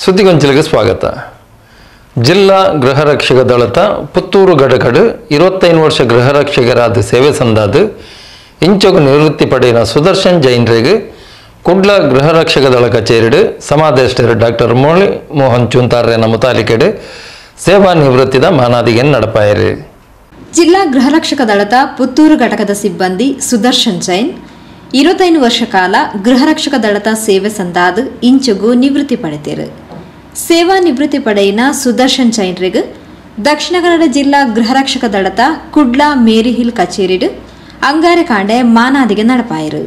ಸುದ್ದಿಗೊಂಚಲಿಗೆ ಸ್ವಾಗತ. ಜಿಲ್ಲಾ ಗೃಹ ರಕ್ಷಕ ದಳದ ಪುತ್ತೂರು ಘಟಕಡು 25 ವರ್ಷ ಗೃಹ ರಕ್ಷಕರಾದ ಸೇವೆ ಸಂದಾದು ಇಂಚೊಗ ನಿವೃತ್ತಿ ಪಡೆಯಿನ ಸುದರ್ಶನ್ ಜೈನ್ರಿಗೆ ಕುಡ್ಲ ಗೃಹ ರಕ್ಷಕ ದಳ ಕಚೇರಿಡು ಸಮಾದೇಷ್ಟರು ಡಾಕ್ಟರ್ ಮುರಳಿ ಮೋಹನ್ ಚೂಂತಾರ್ರೆನ ಮುತಾಲಿಕೆಡು ಸೇವಾ ನಿವೃತ್ತಿದ ಮಾನಾದಿಗೆ ನಡಪಾಯರು. ಜಿಲ್ಲಾ ಗೃಹ ರಕ್ಷಕ ದಳದ ಪುತ್ತೂರು ಘಟಕದ ಸಿಬ್ಬಂದಿ ಸುದರ್ಶನ್ ಜೈನ್ 25 ವರ್ಷ ಕಾಲ ಗೃಹ ರಕ್ಷಕ ದಳದ ಸೇವೆ ಸಂದಾದು ಇಂಚುಗು ನಿವೃತ್ತಿ ಪಡೆದರು. ಸೇವಾ ನಿವೃತ್ತಿ ಪಡೆಯಿನ ಸುದರ್ಶನ್ ಜೈನ್ರಿಗೆ ದಕ್ಷಿಣ ಕನ್ನಡ ಜಿಲ್ಲಾ ಗೃಹ ರಕ್ಷಕ ದಳದ ಕುಡ್ಲ ಮೇರಿ ಹಿಲ್ ಕಚೇರಿಡು ಅಂಗಾರೆ ಕಾಂಡೆ ಮಾನಾದಿಗೆ ನಡಪಾಯರು.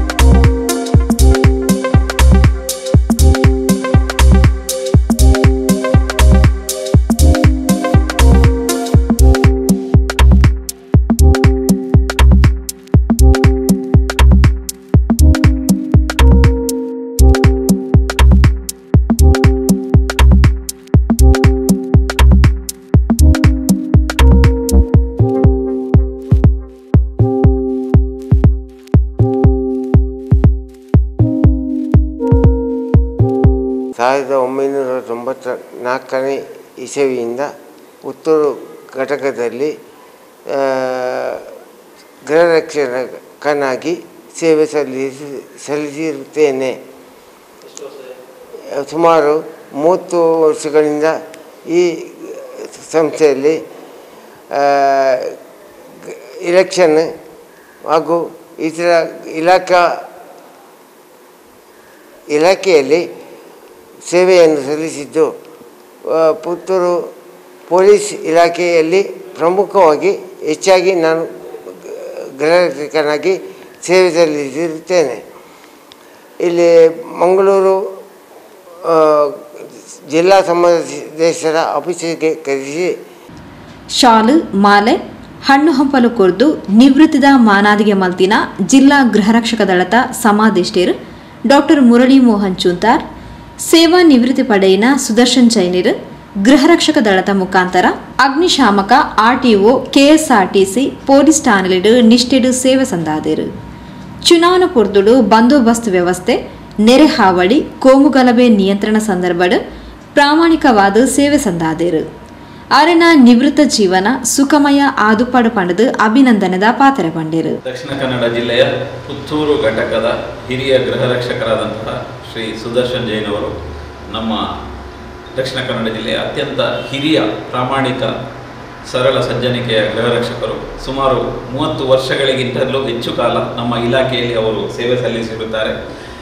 ಸಾವಿರದ 1994ನೇ ಇಸವಿಯಿಂದ ಪುತ್ತೂರು ಘಟಕದಲ್ಲಿ ಗೃಹ ರಕ್ಷಕನಾಗಿ ಸೇವೆ ಸಲ್ಲಿಸಿರುತ್ತೇನೆ. ಸುಮಾರು 30 ವರ್ಷಗಳಿಂದ ಈ ಸಂಸ್ಥೆಯಲ್ಲಿ ಇಲೆಕ್ಷನ್ ಹಾಗೂ ಇತರ ಇಲಾಖೆಯಲ್ಲಿ ಸೇವೆಯನ್ನು ಸಲ್ಲಿಸಿದ್ದು. ಪುತ್ತೂರು ಪೊಲೀಸ್ ಇಲಾಖೆಯಲ್ಲಿ ಪ್ರಮುಖವಾಗಿ ಹೆಚ್ಚಾಗಿ ನಾನು ಗೃಹ ರಕ್ಷಕನಾಗಿ ಸೇವೆ ಸಲ್ಲಿಸಿರುತ್ತೇನೆ. ಇಲ್ಲಿ ಮಂಗಳೂರು ಜಿಲ್ಲಾ ಸಂಬಂಧಿಸಿದ ಆಫೀಸಿಗೆ ಕರೆಸಿ ಶಾಲು ಮಾಲೆ ಹಣ್ಣು ಹಂಪಲು ಕೊರ್ದು ನಿವೃತ್ತಿದ ಮಾನಾದಿಗೆ ಮಲ್ತಿನ ಜಿಲ್ಲಾ ಗೃಹ ರಕ್ಷಕ ದಳದ ಸಮಾದೇಷ್ಟರು ಡಾಕ್ಟರ್ ಮುರಳಿ ಮೋಹನ್ ಚೂಂತಾರ್, ಸೇವಾ ನಿವೃತ್ತಿ ಪಡೆಯಿನ ಸುದರ್ಶನ್ ಜೈನರು ಗೃಹ ರಕ್ಷಕ ದಳದ ಮುಖಾಂತರ ಅಗ್ನಿಶಾಮಕ ಆರ್ಟಿಒ ಕೆಎಸ್ಆರ್ಟಿಸಿ ಪೊಲೀಸ್ ಠಾಣೆಲಿಡು ನಿಷ್ಠೆಡು ಸೇವೆ ಸಂದಾದರು. ಚುನಾವಣಾ ಪೂರ್ದುಡು ಬಂದೋಬಸ್ತ್ ವ್ಯವಸ್ಥೆ, ನೆರೆ ಹಾವಳಿ, ಕೋಮುಗಲಭೆ ನಿಯಂತ್ರಣ ಸಂದರ್ಭಡು ಪ್ರಾಮಾಣಿಕವಾದ ಸೇವೆ ಸಂದಾದರು. ಅವರನ್ನ ನಿವೃತ್ತ ಜೀವನ ಸುಖಮಯ ಆದುಪಾಡು ಪಡೆದು ಅಭಿನಂದನೆದ ಪಾತ್ರ ಪಂಡಿರು. ದಕ್ಷಿಣ ಕನ್ನಡ ಜಿಲ್ಲೆಯ ಪುತ್ತೂರು ಘಟಕದ ಹಿರಿಯ ಗೃಹ ರಕ್ಷಕರಾದಂತಹ ಶ್ರೀ ಸುದರ್ಶನ್ ಜೈನ್ ಅವರು ನಮ್ಮ ದಕ್ಷಿಣ ಕನ್ನಡ ಜಿಲ್ಲೆಯ ಅತ್ಯಂತ ಹಿರಿಯ ಪ್ರಾಮಾಣಿಕ ಸರಳ ಸಜ್ಜನಿಕೆಯ ಗೃಹ ರಕ್ಷಕರು. ಸುಮಾರು 30 ವರ್ಷಗಳಿಗಿಂತಲೂ ಹೆಚ್ಚು ಕಾಲ ನಮ್ಮ ಇಲಾಖೆಯಲ್ಲಿ ಅವರು ಸೇವೆ ಸಲ್ಲಿಸಿರುತ್ತಾರೆ.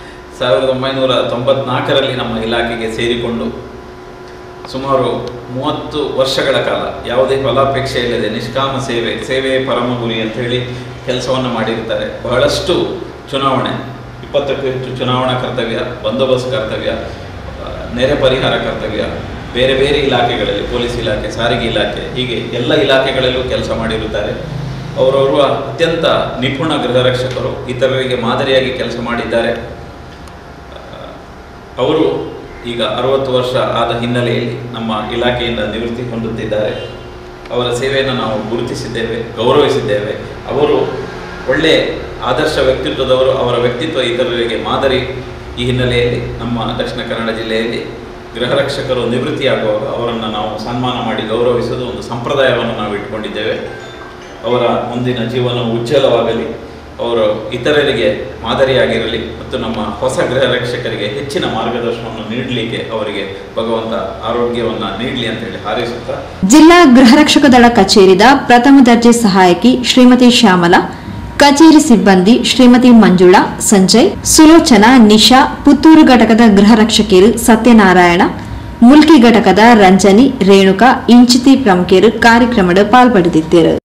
1994ರಲ್ಲಿ ನಮ್ಮ ಇಲಾಖೆಗೆ ಸೇರಿಕೊಂಡು ಸುಮಾರು 30 ವರ್ಷಗಳ ಕಾಲ ಯಾವುದೇ ಫಲಾಪೇಕ್ಷೆ ಇಲ್ಲದೆ ನಿಷ್ಕಾಮ ಸೇವೆಯೇ ಪರಮ ಗುರಿ ಅಂತ ಹೇಳಿ ಕೆಲಸವನ್ನು ಮಾಡಿರ್ತಾರೆ. ಬಹಳಷ್ಟು ಚುನಾವಣೆ, 20ಕ್ಕೂ ಹೆಚ್ಚು ಚುನಾವಣಾ ಕರ್ತವ್ಯ, ಬಂದೋಬಸ್ತ್ ಕರ್ತವ್ಯ, ನೆರೆ ಪರಿಹಾರ ಕರ್ತವ್ಯ, ಬೇರೆ ಬೇರೆ ಇಲಾಖೆಗಳಲ್ಲಿ ಪೊಲೀಸ್ ಇಲಾಖೆ, ಸಾರಿಗೆ ಇಲಾಖೆ, ಹೀಗೆ ಎಲ್ಲ ಇಲಾಖೆಗಳಲ್ಲೂ ಕೆಲಸ ಮಾಡಿರುತ್ತಾರೆ. ಅವರವರು ಅತ್ಯಂತ ನಿಪುಣ ಗೃಹ ರಕ್ಷಕರು, ಇತರರಿಗೆ ಮಾದರಿಯಾಗಿ ಕೆಲಸ ಮಾಡಿದ್ದಾರೆ. ಅವರು ಈಗ 60 ವರ್ಷ ಆದ ಹಿನ್ನೆಲೆಯಲ್ಲಿ ನಮ್ಮ ಇಲಾಖೆಯಿಂದ ನಿವೃತ್ತಿ ಹೊಂದುತ್ತಿದ್ದಾರೆ. ಅವರ ಸೇವೆಯನ್ನು ನಾವು ಗುರುತಿಸಿದ್ದೇವೆ, ಗೌರವಿಸಿದ್ದೇವೆ. ಅವರು ಒಳ್ಳೆಯ ಆದರ್ಶ ವ್ಯಕ್ತಿತ್ವದವರು. ಅವರ ವ್ಯಕ್ತಿತ್ವ ಇತರರಿಗೆ ಮಾದರಿ. ಈ ಹಿನ್ನೆಲೆಯಲ್ಲಿ ನಮ್ಮ ದಕ್ಷಿಣ ಕನ್ನಡ ಜಿಲ್ಲೆಯಲ್ಲಿ ಗೃಹ ರಕ್ಷಕರು ನಿವೃತ್ತಿಯಾಗುವಾಗ ಅವರನ್ನು ನಾವು ಸನ್ಮಾನ ಮಾಡಿ ಗೌರವಿಸುವುದು ಒಂದು ಸಂಪ್ರದಾಯವನ್ನು ನಾವು ಇಟ್ಕೊಂಡಿದ್ದೇವೆ. ಅವರ ಮುಂದಿನ ಜೀವನ ಉಜ್ವಲವಾಗಲಿ, ಅವರು ಇತರರಿಗೆ ಮಾದರಿಯಾಗಿರಲಿ ಮತ್ತು ನಮ್ಮ ಹೊಸ ಗೃಹ ರಕ್ಷಕರಿಗೆ ಹೆಚ್ಚಿನ ಮಾರ್ಗದರ್ಶನವನ್ನು ನೀಡಲಿಕ್ಕೆ ಅವರಿಗೆ ಭಗವಂತ ಆರೋಗ್ಯವನ್ನು ನೀಡಲಿ ಅಂತ ಹೇಳಿ ಹಾರೈಸುತ್ತಾ, ಜಿಲ್ಲಾ ಗೃಹ ರಕ್ಷಕ ದಳ ಕಚೇರಿದ ಪ್ರಥಮ ದರ್ಜೆ ಸಹಾಯಕಿ ಶ್ರೀಮತಿ ಶ್ಯಾಮಲಾ, ಕಚೇರಿ ಸಿಬ್ಬಂದಿ ಶ್ರೀಮತಿ ಮಂಜುಳಾ, ಸಂಜಯ್, ಸುಲೋಚನಾ, ನಿಶಾ, ಪುತ್ತೂರು ಘಟಕದ ಗೃಹ ರಕ್ಷಕಿಯರು ಸತ್ಯನಾರಾಯಣ, ಮುಲ್ಕಿ ಘಟಕದ ರಂಜನಿ, ರೇಣುಕಾ, ಇಂಚಿತಿ ಪ್ರಮುಖರು ಕಾರ್ಯಕ್ರಮದ ಪಾಲ್ಪಡೆದಿದ್ದರು.